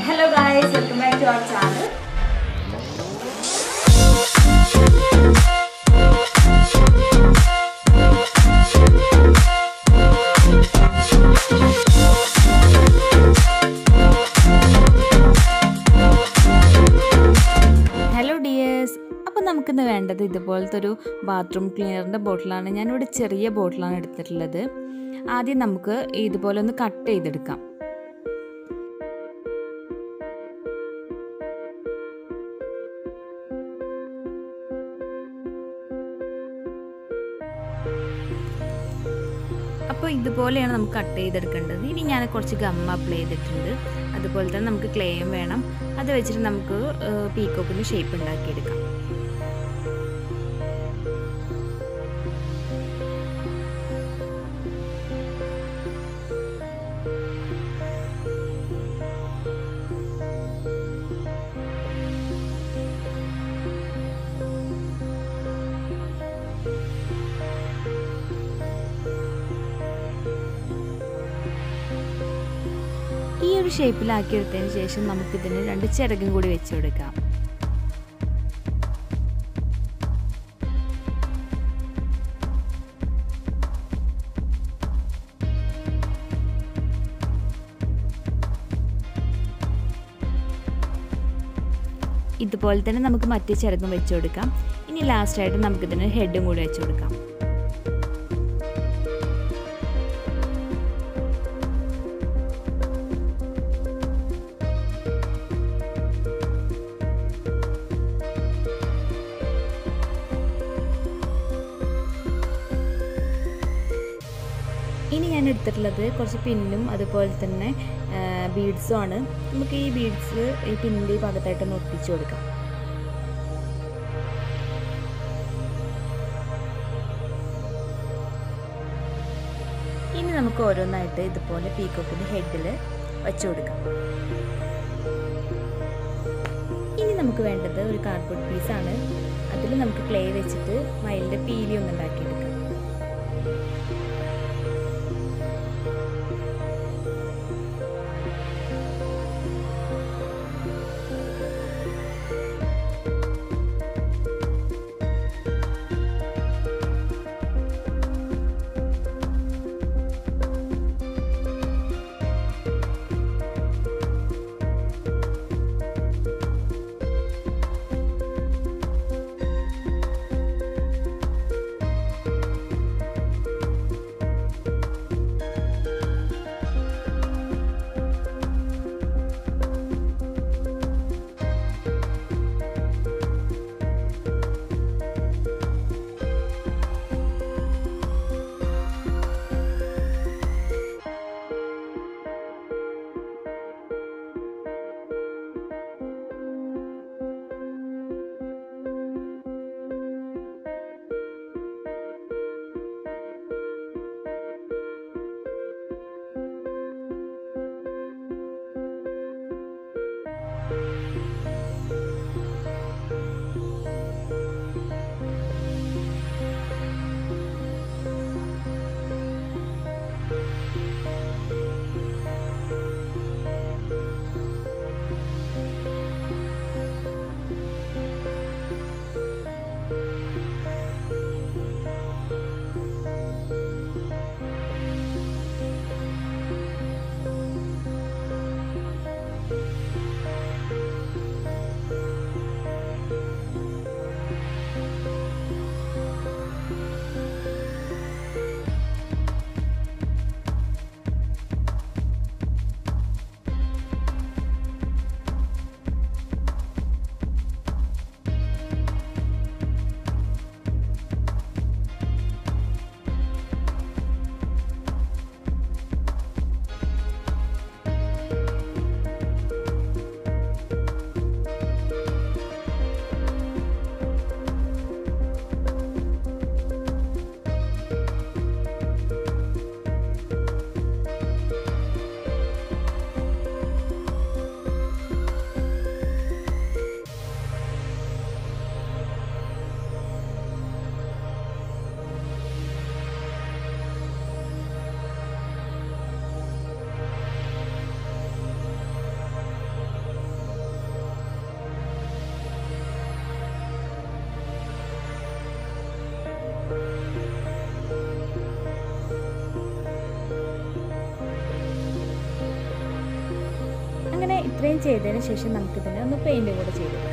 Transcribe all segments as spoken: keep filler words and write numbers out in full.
Hello guys, welcome back to our channel. Hello dears. അപ്പോൾ നമുക്ക് ഇന്ന് വേണ്ടത് ഇതുപോലത്തെ ഒരു ബാത്റൂം ക്ലീനറിന്റെ ബോട്ടിലാണ്. ഞാൻ ഇവിടെ ചെറിയ ബോട്ടിലാണ് എടുത്തിട്ടുള്ളത്. ആദ്യം നമുക്ക് ഇതുപോലെ ഒന്ന് കട്ട് ചെയ്തെടുക്കാം. അപ്പോൾ ഇതുപോലെയാണ് നമുക്ക് കട്ട് ചെയ്തെടുക്കേണ്ടത്. ഇനി ഞാൻ കുറച്ച് ഗം അപ്ലൈ ചെയ്തിട്ടുണ്ട്. അതുപോലെ തന്നെ നമുക്ക് ക്ലേയും വേണം. അത് വെച്ചിട്ട് നമുക്ക് പീക്കോക്കിൻ്റെ ഷേപ്പ് ഉണ്ടാക്കിയെടുക്കാം. ഈ ഒരു ഷേപ്പിലാക്കി എടുത്തതിന് ശേഷം നമുക്കിതിന് രണ്ട് ചിറകും കൂടി വെച്ച് കൊടുക്കാം. ഇതുപോലെ തന്നെ നമുക്ക് മറ്റേ ചിറകും വെച്ച് കൊടുക്കാം. ഇനി ലാസ്റ്റായിട്ട് നമുക്കിതിന് ഹെഡും കൂടി വെച്ച് കൊടുക്കാം. ഇനി ഞാൻ എടുത്തിട്ടുള്ളത് കുറച്ച് പിന്നും അതുപോലെ തന്നെ ബീഡ്സും ആണ്. നമുക്ക് ഈ ബീഡ്സ് ഈ പിന്നിൻ്റെ ഈ ഭാഗത്തായിട്ടൊന്ന് ഒട്ടിച്ചു കൊടുക്കാം. ഇനി നമുക്ക് ഓരോന്നായിട്ട് ഇതുപോലെ പീക്കോക്കിൻ്റെ ഹെഡിൽ വെച്ചു കൊടുക്കാം. ഇനി നമുക്ക് വേണ്ടത് ഒരു കാർഡ്ബോർഡ് പീസാണ്. അതിൽ നമുക്ക് ക്ലേ വെച്ചിട്ട് മയിലിൻ്റെ പീലി ഒന്ന് ഉണ്ടാക്കിയെടുക്കാം. ഇത്രയും ചെയ്തതിന് ശേഷം നമുക്കിതിനെ ഒന്ന് പെയിൻറ്റ് കൂടെ ചെയ്തെടുക്കാം.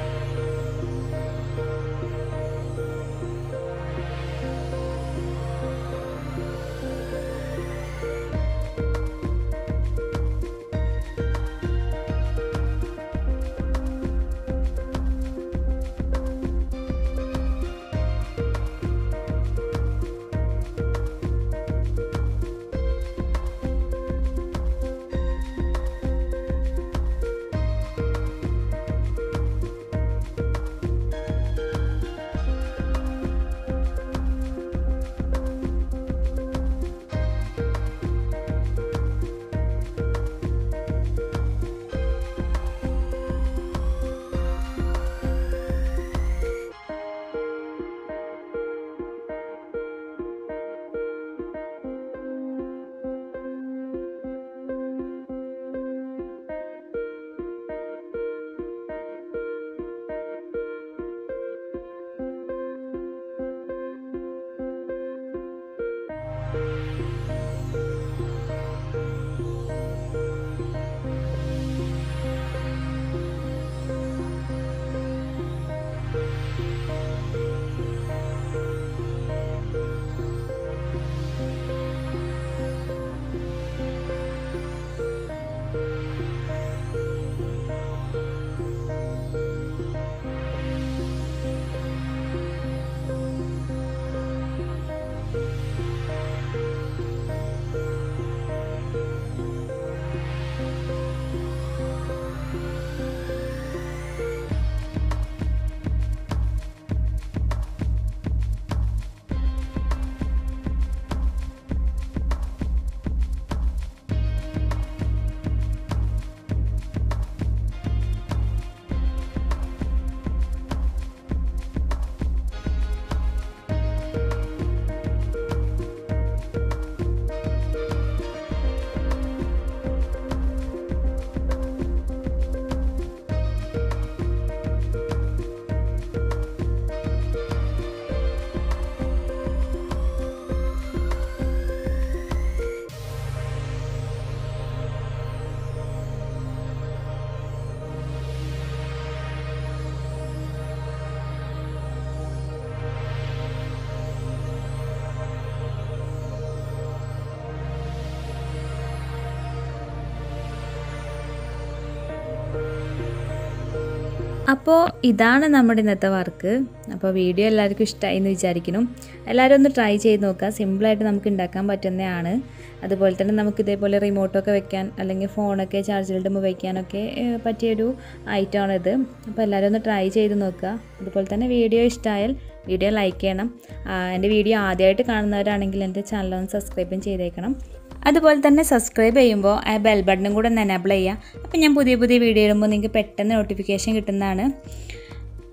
അപ്പോൾ ഇതാണ് നമ്മുടെ ഇന്നത്തെ വർക്ക്. അപ്പോൾ വീഡിയോ എല്ലാവർക്കും ഇഷ്ടമായി എന്ന് വിചാരിക്കുന്നു. എല്ലാവരും ഒന്ന് ട്രൈ ചെയ്ത് നോക്കുക. സിമ്പിളായിട്ട് നമുക്ക് ഉണ്ടാക്കാൻ പറ്റുന്നതാണ്. അതുപോലെ തന്നെ നമുക്ക് ഇതേപോലെ റിമോട്ടൊക്കെ വെക്കാൻ അല്ലെങ്കിൽ ഫോണൊക്കെ ചാർജിലിടുമ്പോൾ വയ്ക്കാനൊക്കെ പറ്റിയൊരു ഐറ്റമാണിത്. അപ്പോൾ എല്ലാവരും ഒന്ന് ട്രൈ ചെയ്ത് നോക്കുക. അതുപോലെ തന്നെ വീഡിയോ ഇഷ്ടമായാൽ വീഡിയോ ലൈക്ക് ചെയ്യണം. എൻ്റെ വീഡിയോ ആദ്യമായിട്ട് കാണുന്നവരാണെങ്കിൽ എൻ്റെ ചാനൽ ഒന്ന് സബ്സ്ക്രൈബും ചെയ്തേക്കണം. അതുപോലെ തന്നെ സബ്സ്ക്രൈബ് ചെയ്യുമ്പോൾ ആ ബെൽ ബട്ടണും കൂടെ ഒന്ന് എനേബിൾ ചെയ്യുക. അപ്പോൾ ഞാൻ പുതിയ പുതിയ വീഡിയോ ഇടുമ്പോൾ നിങ്ങൾക്ക് പെട്ടെന്ന് നോട്ടിഫിക്കേഷൻ കിട്ടുന്നതാണ്.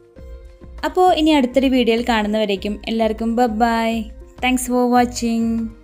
അപ്പോൾ ഇനി അടുത്തൊരു വീഡിയോയിൽ കാണുന്നവരേക്കും എല്ലാവർക്കും ബൈ. Thanks for watching.